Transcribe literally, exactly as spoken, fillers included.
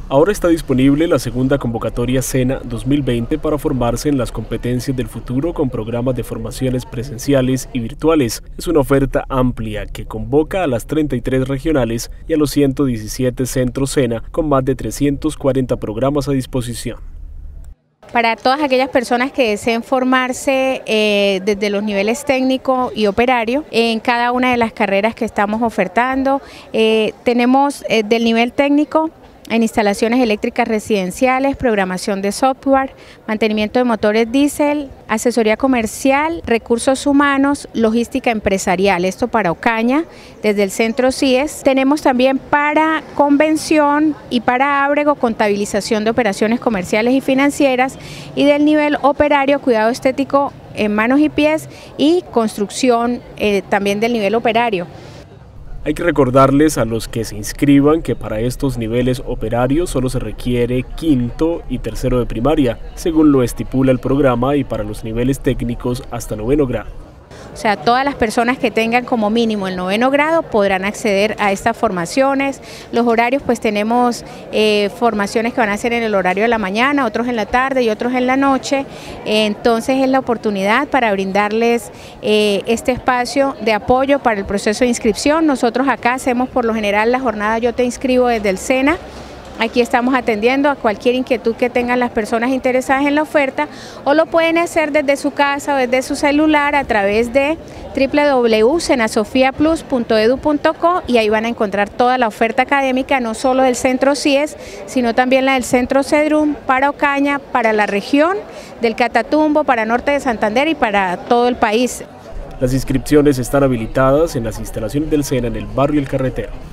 Ahora está disponible la segunda convocatoria SENA dos mil veinte para formarse en las competencias del futuro con programas de formaciones presenciales y virtuales. Es una oferta amplia que convoca a las treinta y tres regionales y a los ciento diecisiete centros SENA con más de trescientos cuarenta programas a disposición. Para todas aquellas personas que deseen formarse eh, desde los niveles técnico y operario en cada una de las carreras que estamos ofertando, eh, tenemos eh, del nivel técnico en instalaciones eléctricas residenciales, programación de software, mantenimiento de motores diésel, asesoría comercial, recursos humanos, logística empresarial, esto para Ocaña, desde el centro C I E S. Tenemos también para convención y para Ábrego, contabilización de operaciones comerciales y financieras, y del nivel operario, cuidado estético en manos y pies y construcción eh, también del nivel operario. Hay que recordarles a los que se inscriban que para estos niveles operarios solo se requiere quinto y tercero de primaria, según lo estipula el programa, y para los niveles técnicos hasta noveno grado. O sea, todas las personas que tengan como mínimo el noveno grado podrán acceder a estas formaciones. Los horarios, pues tenemos eh, formaciones que van a ser en el horario de la mañana, otros en la tarde y otros en la noche. Entonces es la oportunidad para brindarles eh, este espacio de apoyo para el proceso de inscripción. Nosotros acá hacemos por lo general la jornada Yo Te Inscribo desde el SENA. Aquí estamos atendiendo a cualquier inquietud que tengan las personas interesadas en la oferta, o lo pueden hacer desde su casa o desde su celular a través de w w w punto senasofia plus punto edu punto co, y ahí van a encontrar toda la oferta académica, no solo del centro C I E S, sino también la del centro CEDRUM para Ocaña, para la región del Catatumbo, para Norte de Santander y para todo el país. Las inscripciones están habilitadas en las instalaciones del SENA en el barrio El Carretero.